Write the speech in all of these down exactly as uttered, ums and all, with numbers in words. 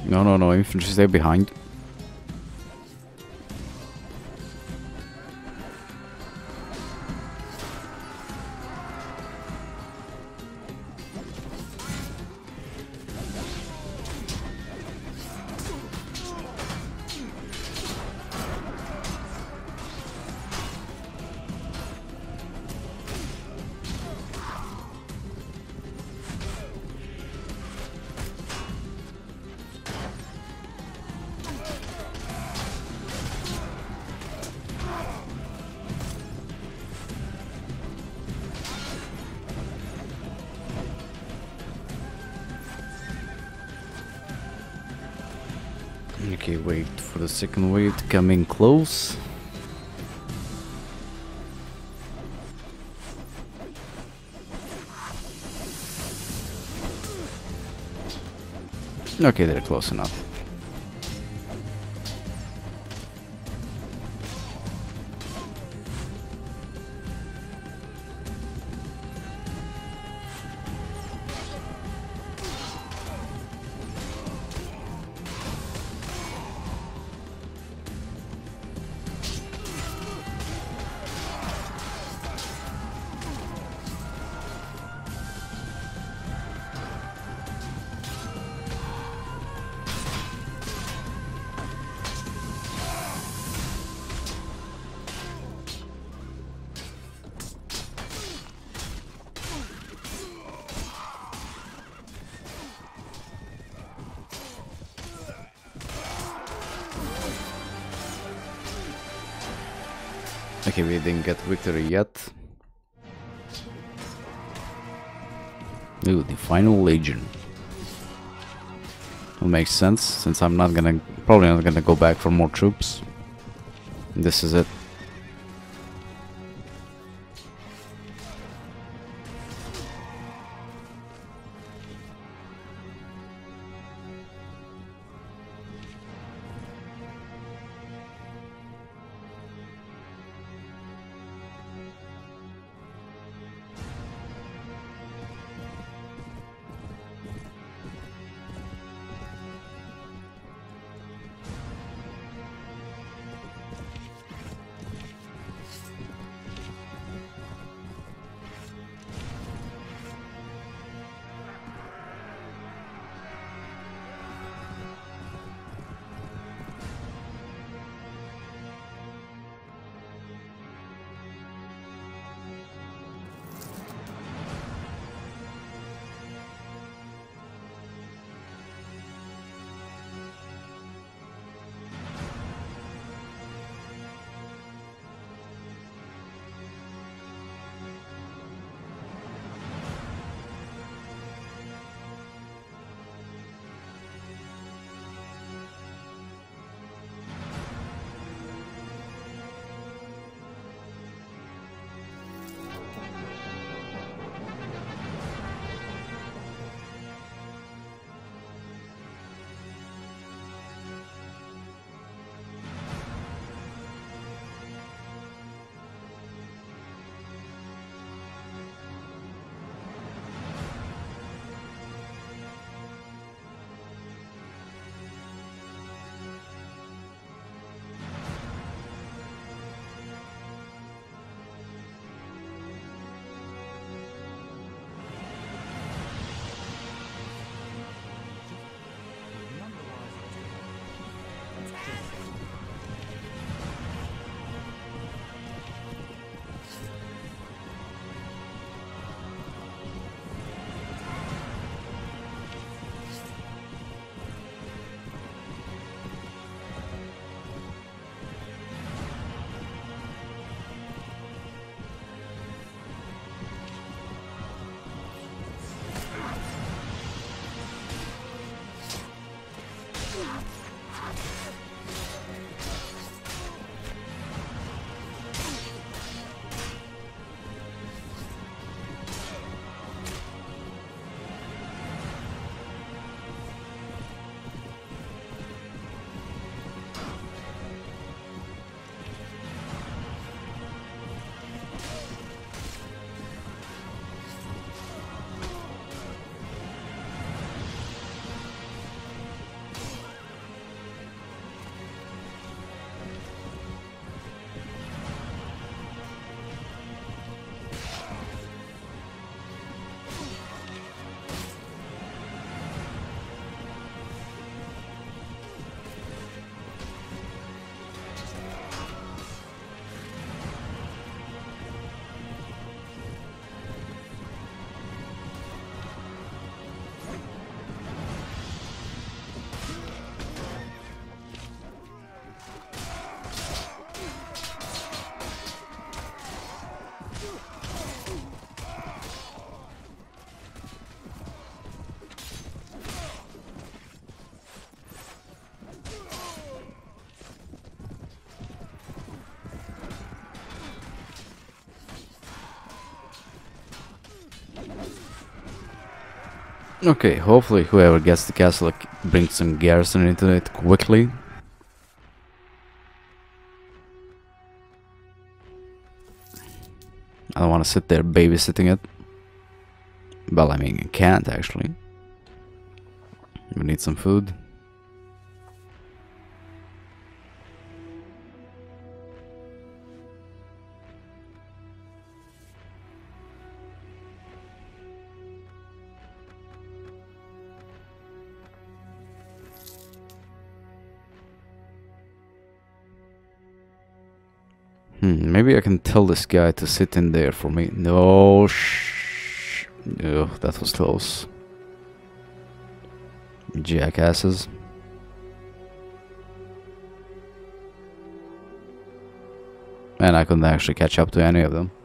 No, no, no, infantry stay behind. Okay, wait for the second wave to come in close. Okay, they're close enough. Okay, we didn't get victory yet. Ooh, the final legion. That makes sense, since I'm not gonna, probably not gonna go back for more troops. This is it. Okay, hopefully whoever gets the castle like, brings some garrison into it quickly. I don't want to sit there babysitting it. Well, I mean, you can't actually. We need some food. Hmm, maybe I can tell this guy to sit in there for me. No, shh. Ugh, that was close. Jackasses. And I couldn't actually catch up to any of them.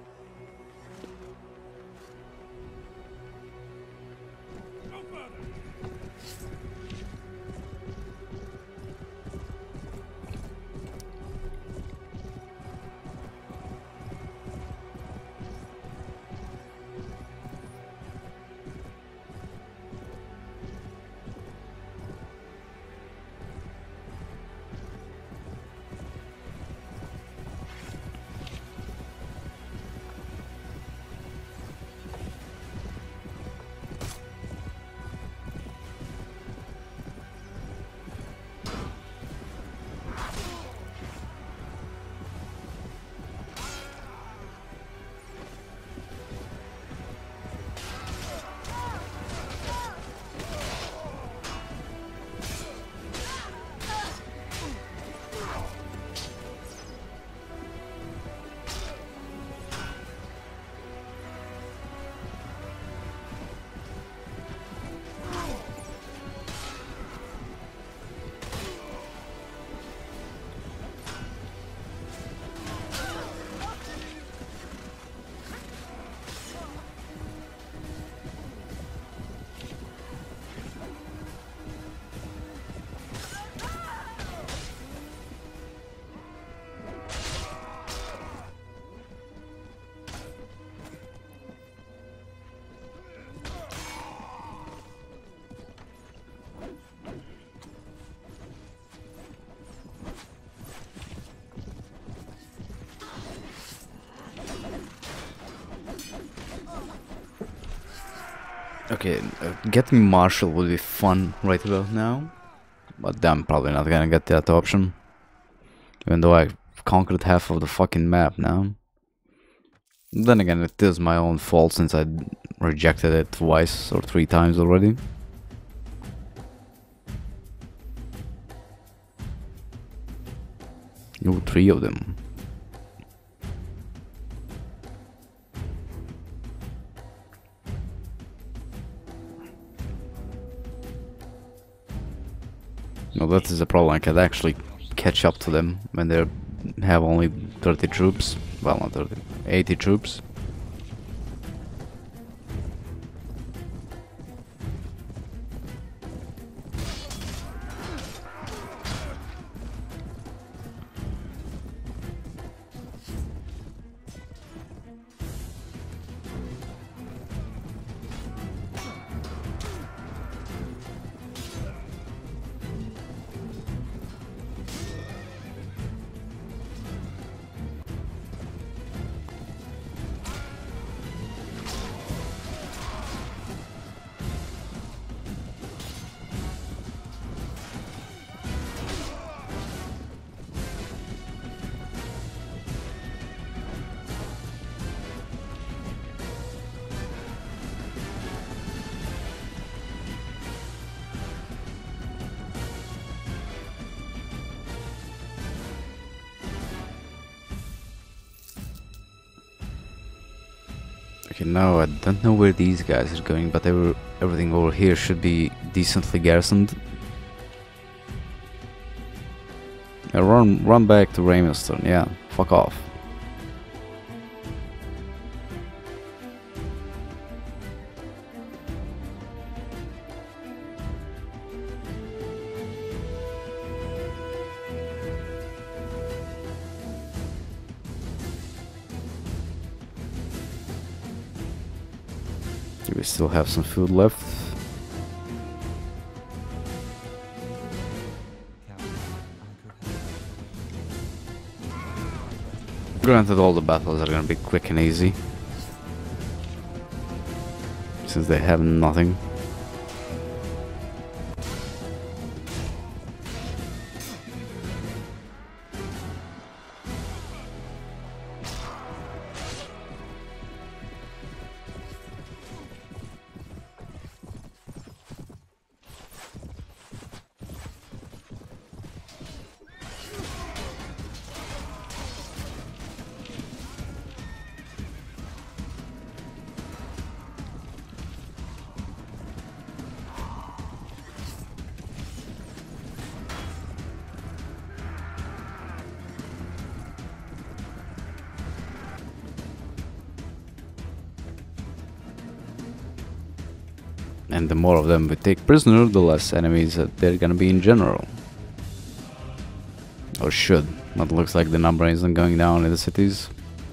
Okay, uh, getting Marshall would be fun right about now, but I'm probably not gonna get that option. Even though I've conquered half of the fucking map now. Then again, it is my own fault since I rejected it twice or three times already. Ooh, three of them. No, that is a problem. I can actually catch up to them when they have only thirty troops. Well, not thirty, eighty troops. Okay, now I don't know where these guys are going, but every, everything over here should be decently garrisoned. Yeah, run, run back to Raymondstone, yeah, fuck off. We still have some food left. Granted, all the battles are gonna be quick and easy, since they have nothing. And the more of them we take prisoner, the less enemies that they're gonna be in general. Or should. It looks like the number isn't going down in the cities.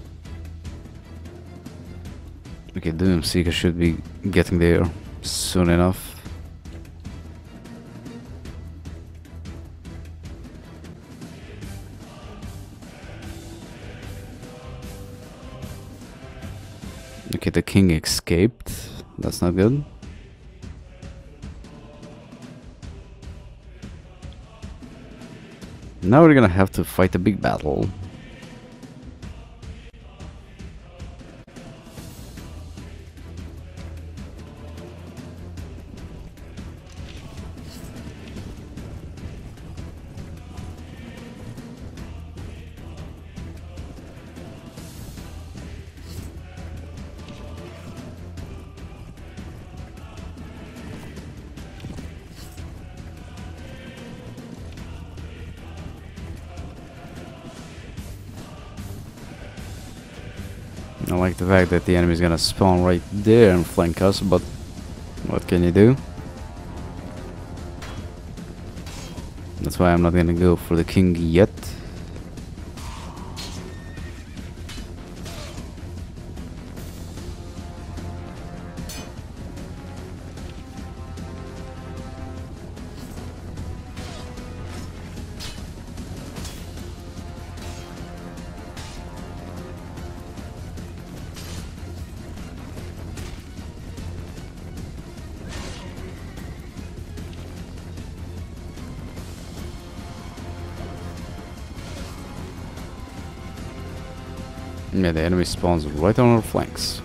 Okay, Doom Seeker should be getting there soon enough. Okay, the king escaped. That's not good. Now we're gonna have to fight a big battle. I like the fact that the enemy is gonna spawn right there and flank us, but what can you do? That's why I'm not gonna go for the king yet. Yeah, the enemy spawns right on our flanks.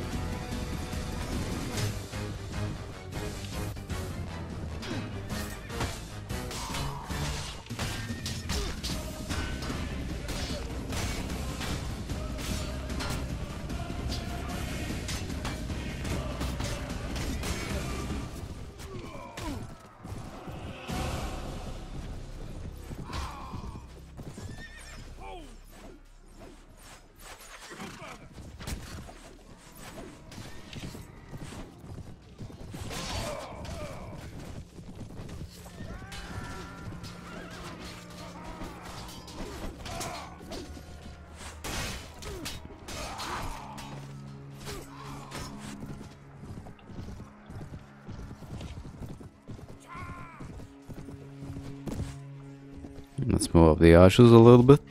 Let's move up the archers a little bit.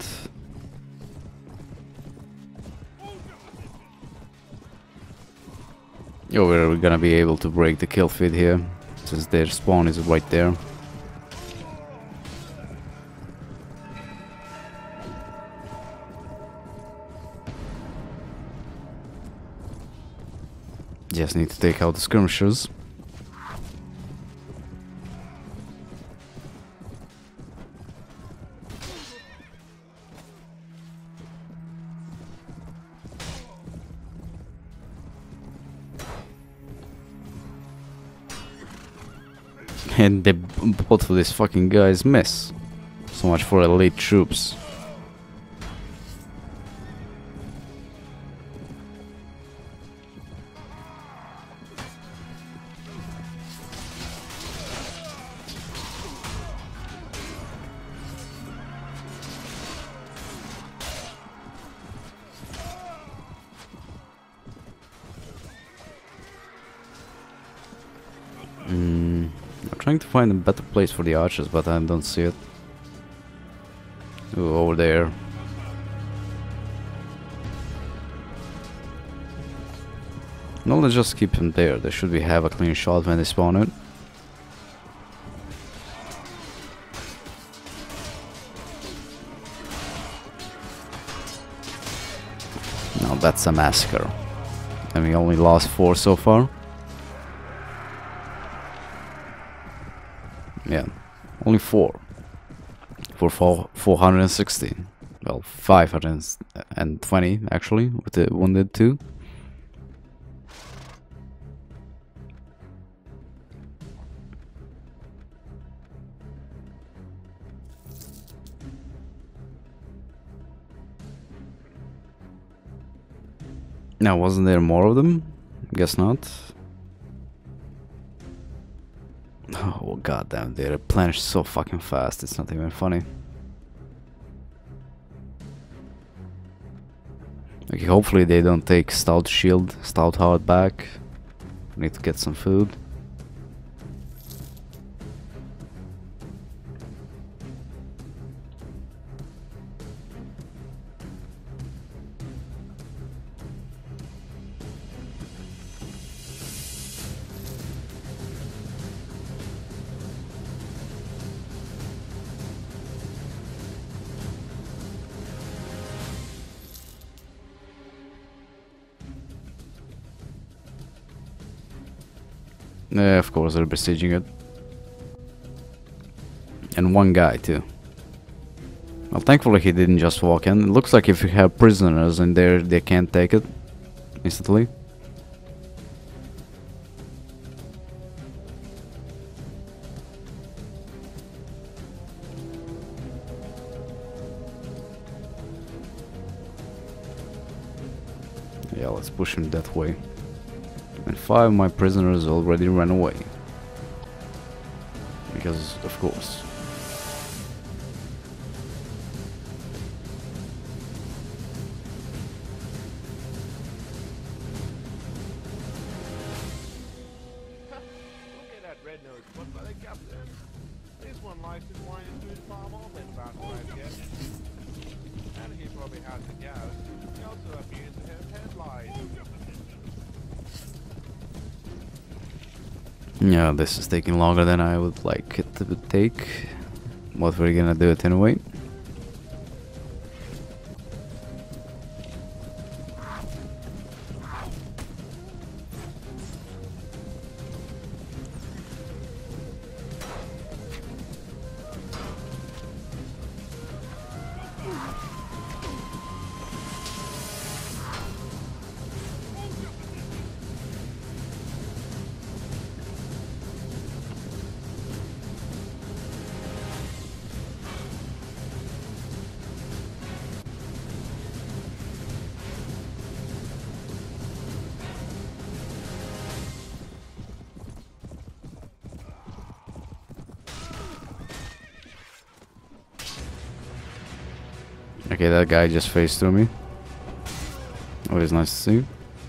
Oh, we're gonna be able to break the kill feed here, since their spawn is right there. Just need to take out the skirmishers. And the, both of these fucking guys miss. So much for elite troops. Mm, I'm trying to find a better place for the archers, but I don't see it. Ooh, over there. No, let's just keep them there. They should be have a clean shot when they spawn in. No, that's a massacre. And we only lost four so far. Yeah, only four. For four, four hundred sixty. Well, five hundred twenty actually, with the wounded two. Now, wasn't there more of them? Guess not. Oh goddamn, they replenish so fucking fast, it's not even funny. Okay, hopefully they don't take Stout Shield, Stout Heart back. Need to get some food. Yeah, of course they're besieging it. And one guy too. Well, thankfully he didn't just walk in. It looks like if you have prisoners in there, they can't take it instantly. Yeah, let's push him that way. And five of my prisoners already ran away. Because, of course. Look at that red-nosed foot by the captain. This one likes to wind into his palm all that about right yet. And he probably has the gas. He also appears to have headlights. Yeah, this is taking longer than I would like it to take. But we're gonna do it anyway. Okay, that guy just phased through me. Always nice to see.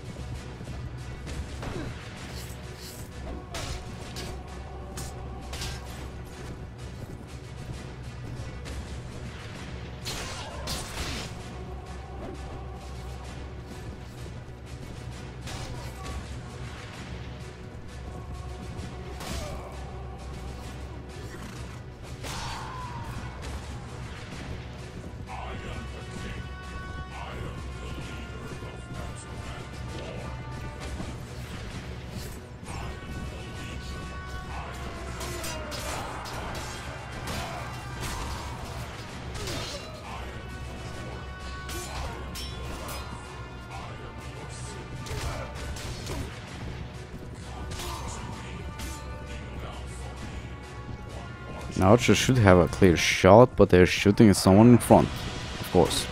Now Archer should have a clear shot, but they're shooting at someone in front, of course.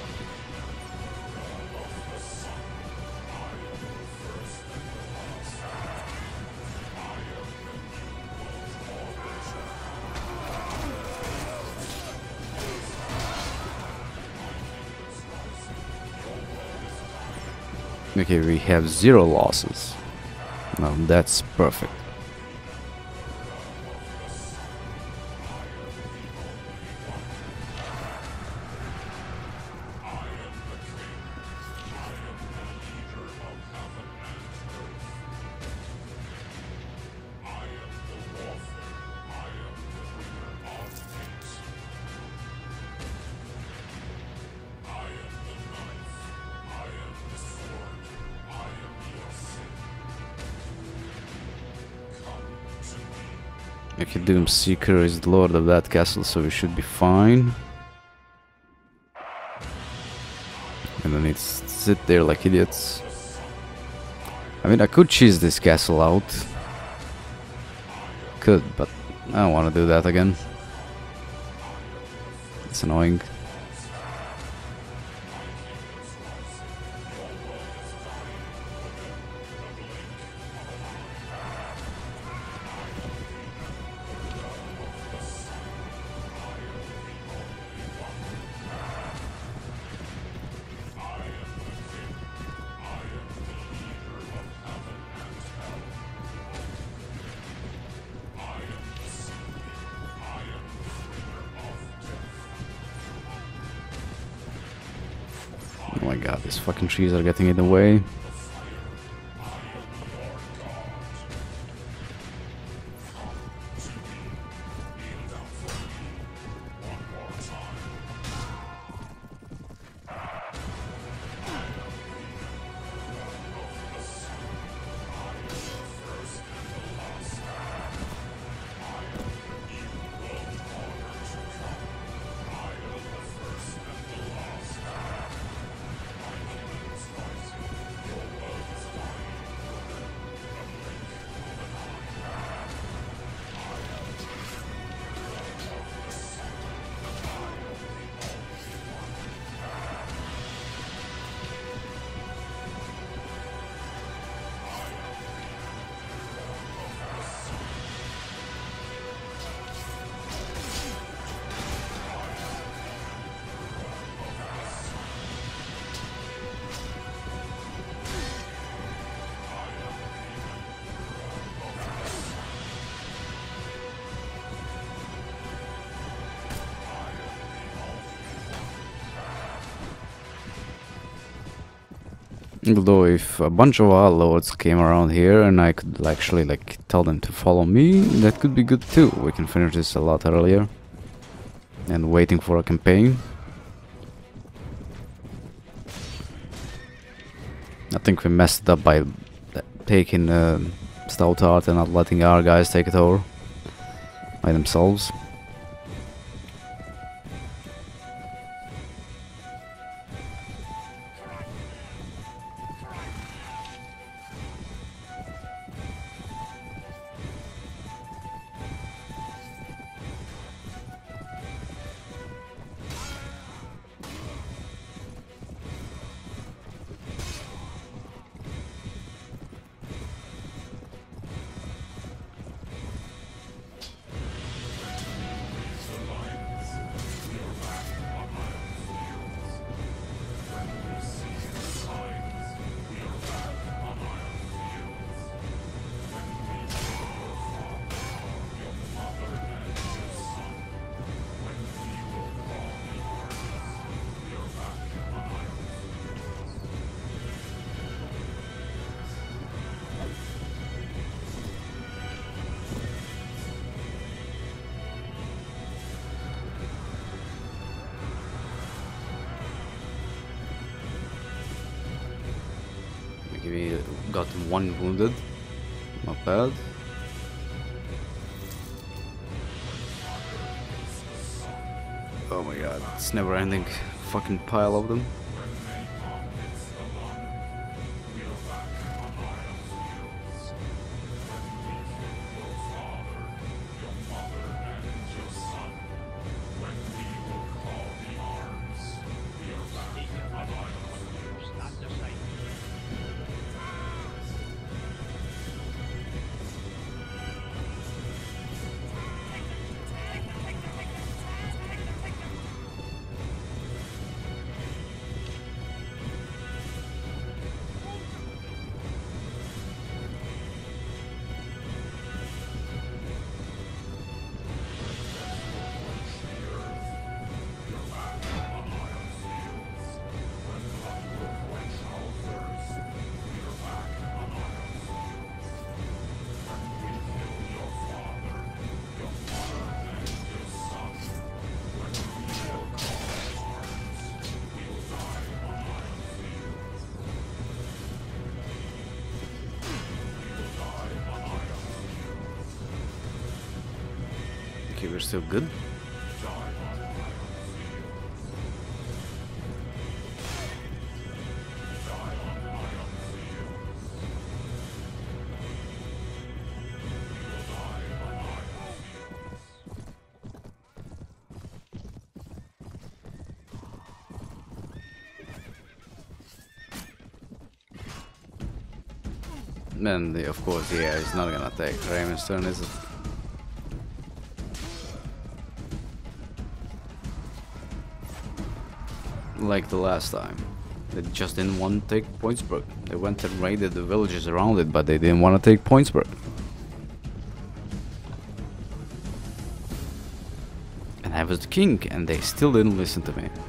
Okay, we have zero losses. Now that's perfect. Okay, Doom Seeker is the lord of that castle, so we should be fine. And then it's sit there like idiots. I mean, I could cheese this castle out. Could, but I don't want to do that again. It's annoying. Oh my god, these fucking trees are getting in the way. Although if a bunch of our lords came around here and I could actually like tell them to follow me, that could be good too. We can finish this a lot earlier. And waiting for a campaign. I think we messed it up by taking uh, Stoutheart and not letting our guys take it over by themselves. We got one wounded, not bad. Oh my god, it's never ending fucking pile of them. Okay, we're still good. And the, of course, yeah, it's not gonna take Raven's turn, is it? Like the last time. They just didn't want to take Pointsburg. They went and raided the villages around it, but they didn't want to take Pointsburg. And I was the king, and they still didn't listen to me.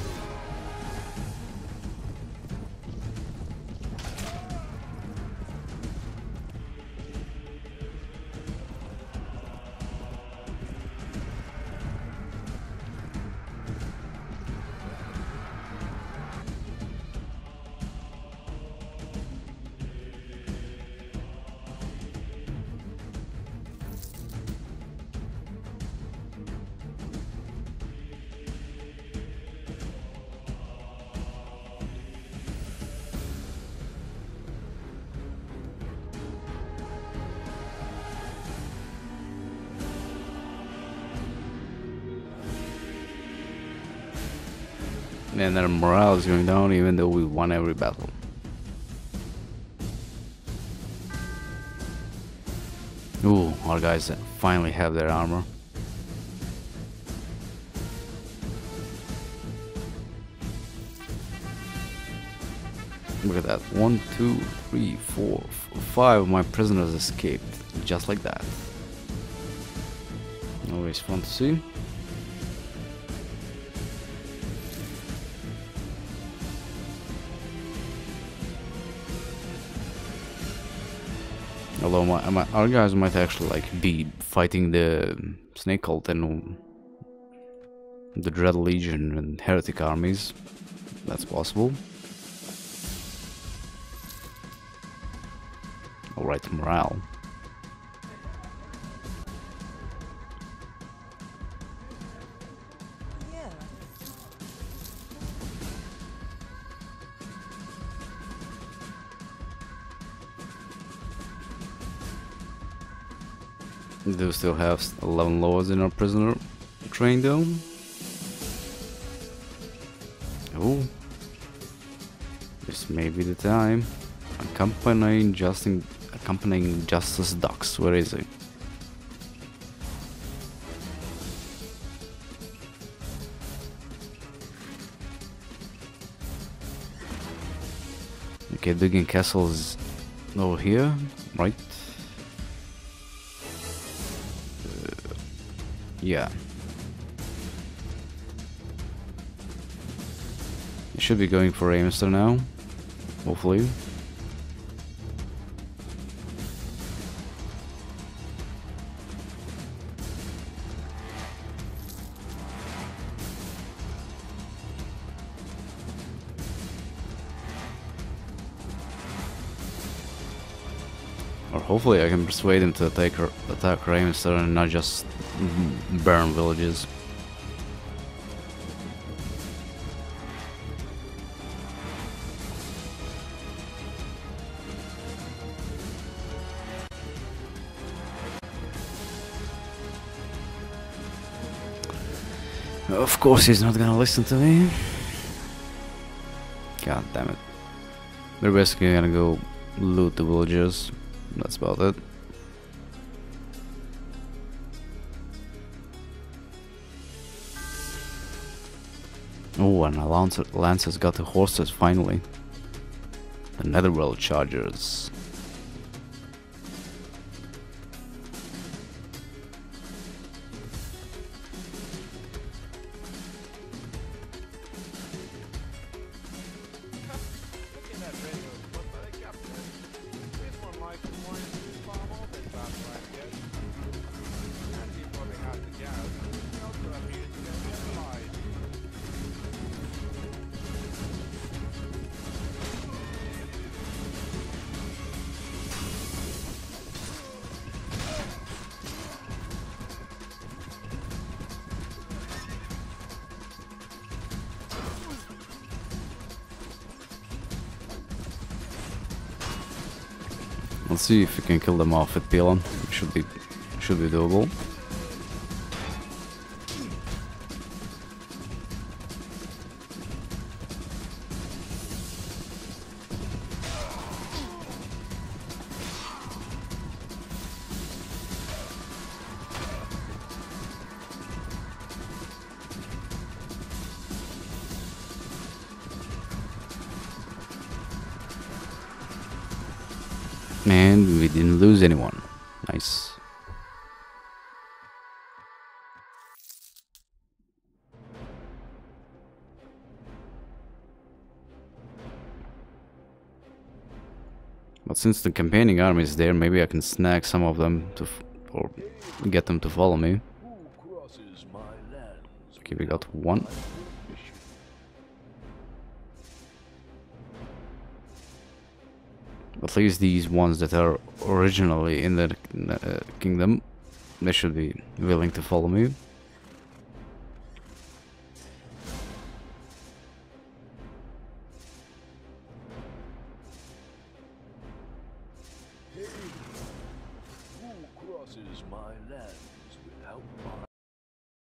And their morale is going down even though we won every battle. Ooh, our guys finally have their armor. Look at that. One, two, three, four, f five of my prisoners escaped. Just like that. Always fun to see. Although my, my, our guys might actually like be fighting the Snake Cult and the Dread Legion and Heretic armies. That's possible. Alright, morale. We do still have eleven lords in our prisoner train though. Oh, this may be the time. Accompanying Justin, accompanying Justice Dux. Where is he? Okay, Duggan Castle is over here, right? Yeah. You should be going for Amester now, hopefully. Or hopefully I can persuade him to attack, attack Ravenster and not just burn villages. Of course he's not gonna listen to me. God damn it. We're basically gonna go loot the villagers. That's about it. Oh, and Lancer, Lancer's got the horses finally. The Netherworld Chargers. Let's see if we can kill them off with Pilon. Should be, should be doable. And we didn't lose anyone. Nice. But since the campaigning army is there, maybe I can snag some of them to f or get them to follow me. Okay, we got one. At least these ones that are originally in the uh, kingdom, they should be willing to follow me. Who crosses my lands without my